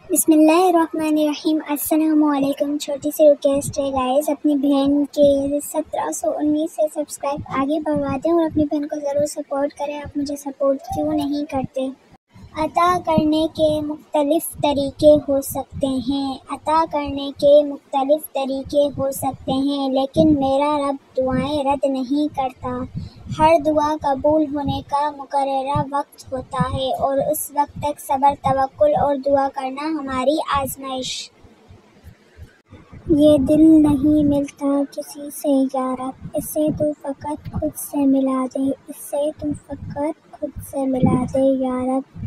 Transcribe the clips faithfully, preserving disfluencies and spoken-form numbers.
بسم اللہ الرحمن الرحیم۔ السلام علیکم۔ چھوٹی سی ریکویسٹ ہے گائز، اپنی بہن کے سترہ سو انیس سے سبسکرائب آگے بڑھوا دیں اور اپنی بہن کو ضرور سپورٹ کریں۔ آپ مجھے سپورٹ کیوں نہیں کرتے؟ عطا کرنے کے مختلف طریقے ہو سکتے ہیں عطا کرنے کے مختلف طریقے ہو سکتے ہیں لیکن میرا رب دعائیں رد نہیں کرتا۔ ہر دعا قبول ہونے کا مقررہ وقت ہوتا ہے اور اس وقت تک صبر، توکل اور دعا کرنا ہماری آزمائش۔ یہ دل نہیں ملتا کسی سے یا رب، اسے تو فقط خود سے ملا دے اسے تو فقط خود سے ملا دے یا رب۔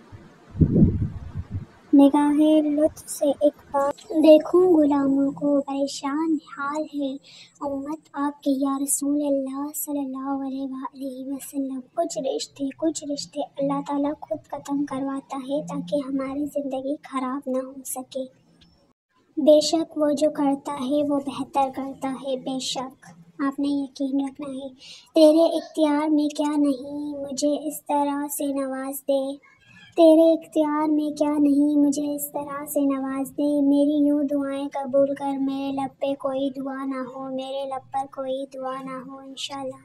نگاہ لطف سے ایک بار دیکھوں غلاموں کو، پریشان حال ہے امت آپ کی یا رسول اللہ صلی اللہ علیہ وآلہ وسلم۔ کچھ رشتے کچھ رشتے اللہ تعالیٰ خود ختم کرواتا ہے تاکہ ہماری زندگی خراب نہ ہو سکے۔ بے شک وہ جو کرتا ہے وہ بہتر کرتا ہے، بے شک آپ نے یقین رکھنا ہے۔ تیرے اختیار میں کیا نہیں مجھے اس طرح سے نواز دے تیرے اختیار میں کیا نہیں مجھے اس طرح سے نواز دے۔ میری یوں دعائیں قبول کر، میرے لب پہ کوئی دعا نہ ہو میرے لب پر کوئی دعا نہ ہو انشاءاللہ۔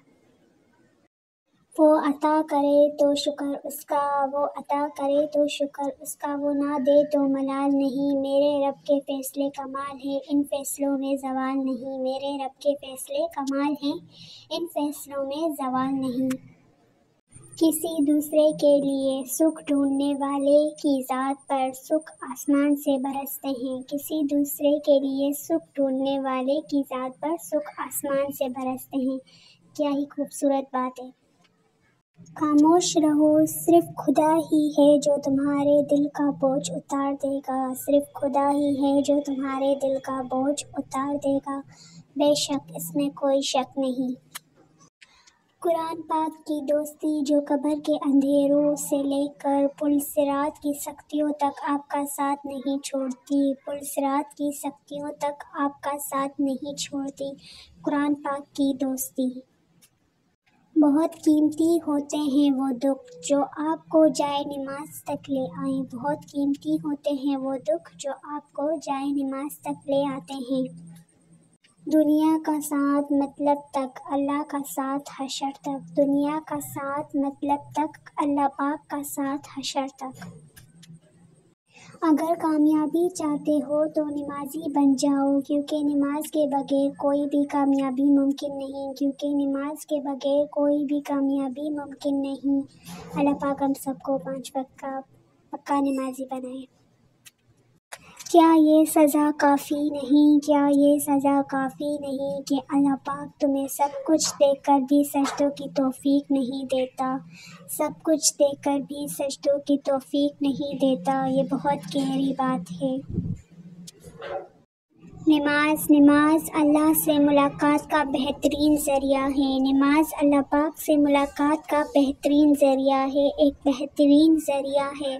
وہ عطا کرے تو شکر اس کا وہ عطا کرے تو شکر اس کا وہ نہ دے تو ملال نہیں۔ میرے رب کے فیصلے کمال ہیں ان فیصلوں میں زوال نہیں میرے رب کے فیصلے کمال ہیں ان فیصلوں میں زوال نہیں۔ کسی دوسرے کے لیے سکھ ڈھونڈنے والے کی ذات پر سکھ آسمان سے برستے ہیں کسی دوسرے کے لیے سکھ ڈھونڈنے والے کی ذات پر سکھ آسمان سے برستے ہیں۔ کیا ہی خوبصورت بات ہے۔ خاموش رہو، صرف خدا ہی ہے جو تمہارے دل کا بوجھ اتار دے گا صرف خدا ہی ہے جو تمہارے دل کا بوجھ اتار دے گا، بے شک اس میں کوئی شک نہیں۔ قرآن پاک کی دوستی جو قبر کے اندھیروں سے لے کر پل صراط کی سختیوں تک آپ کا ساتھ نہیں چھوڑتی پل صراط کی سختیوں تک آپ کا ساتھ نہیں چھوڑتی۔ قرآن پاک کی دوستی بہت قیمتی ہوتے ہیں وہ دکھ جو آپ کو جائے نماز تک لے آئیں بہت قیمتی ہوتے ہیں وہ دکھ جو آپ کو جائے نماز تک لے آتے ہیں۔ دنیا کا ساتھ مطلب تک، اللہ کا ساتھ حشر تک دنیا کا ساتھ مطلب تک، اللہ پاک کا ساتھ حشر تک۔ اگر کامیابی چاہتے ہو تو نمازی بن جاؤ کیونکہ نماز کے بغیر کوئی بھی کامیابی ممکن نہیں کیونکہ نماز کے بغیر کوئی بھی کامیابی ممکن نہیں۔ اللہ پاک ہم سب کو پانچ وقت کا پکا نمازی بنائے۔ کیا یہ سزا کافی نہیں کیا یہ سزا کافی نہیں کہ اللہ پاک تمہیں سب کچھ دیکھ کر بھی سجدوں کی توفیق نہیں دیتا سب کچھ دیکھ کر بھی سجدوں کی توفیق نہیں دیتا۔ یہ بہت گہری بات ہے۔ نماز نماز اللہ سے ملاقات کا بہترین ذریعہ ہے نماز اللہ پاک سے ملاقات کا بہترین ذریعہ ہے ایک بہترین ذریعہ ہے۔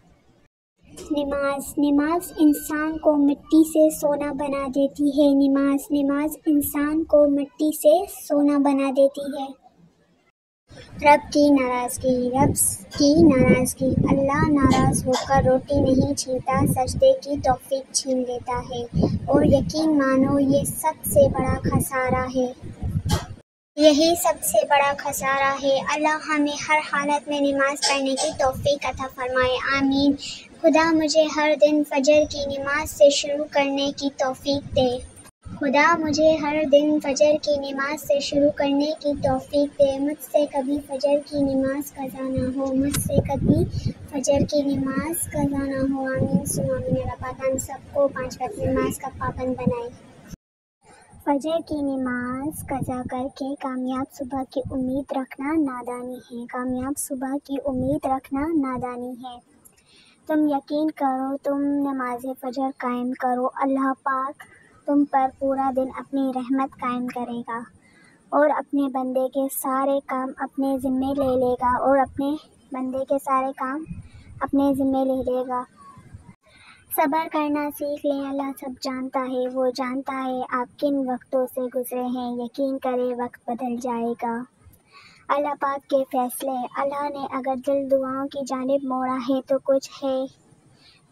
نماز نماز انسان کو مٹی سے سونا بنا دیتی ہے نماز نماز انسان کو مٹی سے سونا بنا دیتی ہے۔ رب کی ناراضگی رب کی ناراضگی اللہ ناراض ہو کر روٹی نہیں چھینتا سجدے کی توفیق چھین لیتا ہے اور یقین مانو یہ سب سے بڑا خسارہ ہے۔ یہی سب سے بڑا خسارہ ہے۔ اللہ ہمیں ہر حالت میں نماز پڑھنے کی توفیق عطا فرمائے، آمین۔ خدا مجھے ہر دن فجر کی نماز سے شروع کرنے کی توفیق دے خدا مجھے ہر دن فجر کی نماز سے شروع کرنے کی توفیق دے مجھ سے کبھی فجر کی نماز قضا نہ ہو مجھ سے کبھی فجر کی نماز قضا نہ ہو، آمین ثم آمین۔ اللہ پاک ہم سب کو پانچ وقت نماز کا پابند بنائے۔ فجر کی نماز قضا کر کے کامیاب صبح کی امید رکھنا نادانی ہے کامیاب صبح کی امید رکھنا نادانی ہے۔ تم یقین کرو تم نماز فجر قائم کرو اللہ پاک تم پر پورا دن اپنی رحمت قائم کرے گا اور اپنے بندے کے سارے کام اپنے ذمے لے لے گا اور اپنے بندے کے سارے کام اپنے ذمے لے لے گا۔ صبر کرنا سیکھ لیں اللہ سب جانتا ہے وہ جانتا ہے آپ کن وقتوں سے گزرے ہیں یقین کرے وقت بدل جائے گا۔ اللہ پاک کے فیصلے اللہ نے اگر دل دعاؤں کی جانب موڑا ہے تو کچھ ہے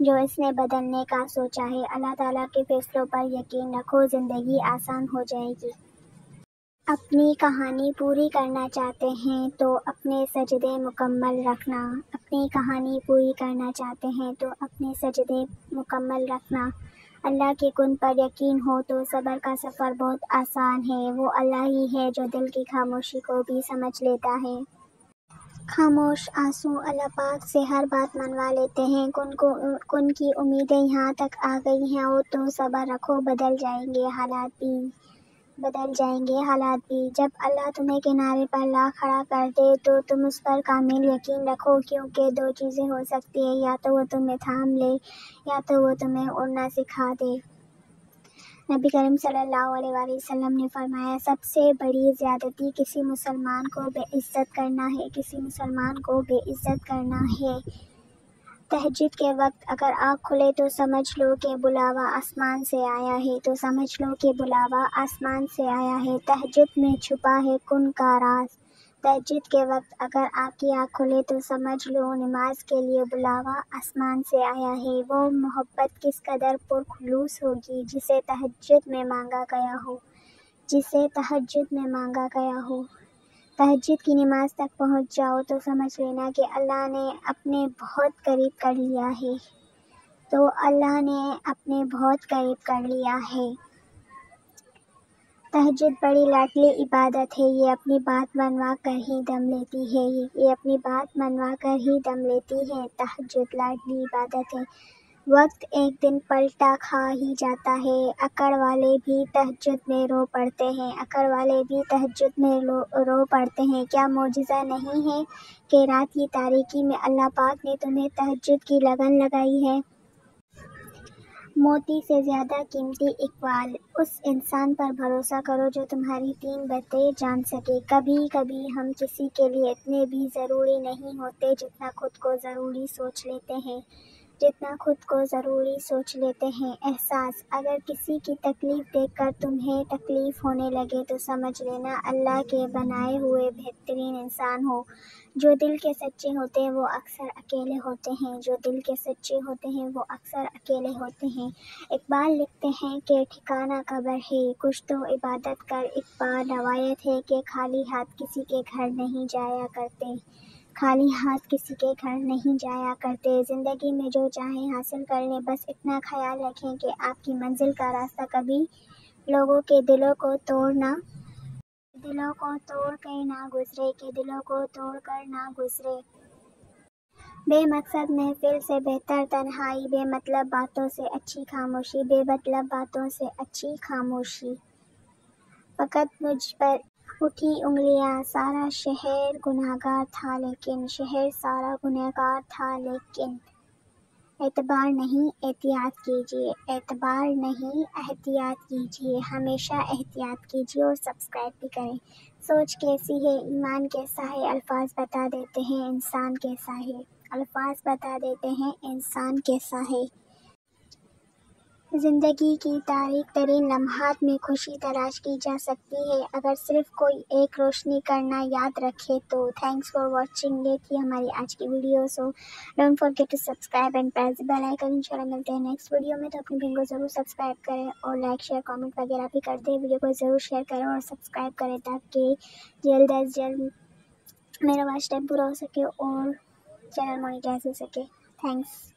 جو اس نے بدلنے کا سوچا ہے۔ اللہ تعالیٰ کے فیصلوں پر یقین رکھو، زندگی آسان ہو جائے گی۔ اپنی کہانی پوری کرنا چاہتے ہیں تو اپنے سجدے مکمل رکھنا۔ اپنی کہانی پوری کرنا چاہتے ہیں تو اپنے سجدے مکمل رکھنا۔ اللہ کے کن پر یقین ہو تو صبر کا سفر بہت آسان ہے۔ وہ اللہ ہی ہے جو دل کی خاموشی کو بھی سمجھ لیتا ہے۔ خاموش آنسو اللہ پاک سے ہر بات منوا لیتے ہیں۔ کن کو کن کی امیدیں یہاں تک آ گئی ہیں اور تو صبر رکھو، بدل جائیں گے حالات بھی بدل جائیں گے حالات بھی جب اللہ تمہیں کنارے پر لا کھڑا کر دے تو تم اس پر کامل یقین رکھو، کیونکہ دو چیزیں ہو سکتی ہیں، یا تو وہ تمہیں تھام لے یا تو وہ تمہیں اڑنا سکھا دے۔ نبی کریم صلی اللہ علیہ وآلہ وسلم نے فرمایا، سب سے بڑی زیادتی کسی مسلمان کو بے عزت کرنا ہے کسی مسلمان کو بے عزت کرنا ہے۔ تہجد کے وقت اگر آنکھ کھلے تو سمجھ لو کہ بلاوا آسمان سے آیا ہے تو سمجھ لو کہ بلاوا آسمان سے آیا ہے۔ تہجد میں چھپا ہے کن کا راز۔ تہجد کے وقت اگر آپ کی آنکھ کھلے تو سمجھ لو نماز کے لیے بلاوا آسمان سے آیا ہے۔ وہ محبت کس قدر پرخلوص ہوگی جسے تہجد میں مانگا گیا ہو جسے تہجد میں مانگا گیا ہو۔ تہجد کی نماز تک پہنچ جاؤ تو سمجھ لینا کہ اللہ نے اپنے بہت قریب کر لیا ہے تو اللہ نے اپنے بہت قریب کر لیا ہے۔ تہجد بڑی لاڈلی عبادت ہے، یہ اپنی بات منوا کر ہی دم لیتی ہے یہ اپنی بات منوا کر ہی دم لیتی ہے۔ تہجد لاڈلی عبادت ہے۔ وقت ایک دن پلٹا کھا ہی جاتا ہے۔ اکڑ والے بھی تہجد میں رو پڑتے ہیں اکڑ والے بھی تہجد میں رو پڑتے ہیں۔ کیا معجزہ نہیں ہے کہ رات کی تاریکی میں اللہ پاک نے تمہیں تہجد کی لگن لگائی ہے۔ موتی سے زیادہ قیمتی اقبال، اس انسان پر بھروسہ کرو جو تمہاری تین باتیں جان سکے۔ کبھی کبھی ہم کسی کے لیے اتنے بھی ضروری نہیں ہوتے جتنا خود کو ضروری سوچ لیتے ہیں جتنا خود کو ضروری سوچ لیتے ہیں۔ احساس، اگر کسی کی تکلیف دیکھ کر تمہیں تکلیف ہونے لگے تو سمجھ لینا اللہ کے بنائے ہوئے بہترین انسان ہو۔ جو دل کے سچے ہوتے ہیں وہ اکثر اکیلے ہوتے ہیں جو دل کے سچے ہوتے ہیں وہ اکثر اکیلے ہوتے ہیں۔ اقبال لکھتے ہیں کہ ٹھکانہ قبر ہے کچھ تو عبادت کر۔ اقبال، روایت ہے کہ خالی ہاتھ کسی کے گھر نہیں جایا کرتے خالی ہاتھ کسی کے گھر نہیں جایا کرتے۔ زندگی میں جو چاہیں حاصل کر لیں، بس اتنا خیال رکھیں کہ آپ کی منزل کا راستہ کبھی لوگوں کے دلوں کو توڑنا دلوں کو توڑ کر نہ گزرے کہ دلوں کو توڑ کر نہ گزرے۔ بے مقصد محفل سے بہتر تنہائی، بے مطلب باتوں سے اچھی خاموشی بے مطلب باتوں سے اچھی خاموشی۔ فقط مجھ پر اٹھی انگلیاں، سارا شہر گنہگار تھا لیکن شہر سارا گنہگار تھا لیکن اعتبار نہیں احتیاط کیجیے اعتبار نہیں احتیاط کیجیے ہمیشہ احتیاط کیجیے اور سبسکرائب بھی کریں۔ سوچ کیسی ہے، ایمان کیسا ہے، الفاظ بتا دیتے ہیں انسان کیسا ہے الفاظ بتا دیتے ہیں انسان کیسا ہے۔ زندگی کی تاریک ترین لمحات میں خوشی تلاش کی جا سکتی ہے اگر صرف کوئی ایک روشنی کرنا یاد رکھے تو۔ Thanks for watching. یہ تھی ہماری آج کی video, so don't forget to subscribe and press the bell icon. انشاءاللہ ملتے ہیں نیکسٹ ویڈیو میں، تو اپنی بہن کو ضرور سبسکرائب کریں اور لائک شیئر کامنٹ وغیرہ بھی کر دیں۔ ویڈیو کو ضرور شیئر کریں اور سبسکرائب کریں تاکہ جلد از جلد میرا واچ ٹائم پورا ہو سکے اور چینل مونیٹائز ہو سکے۔ تھینکس۔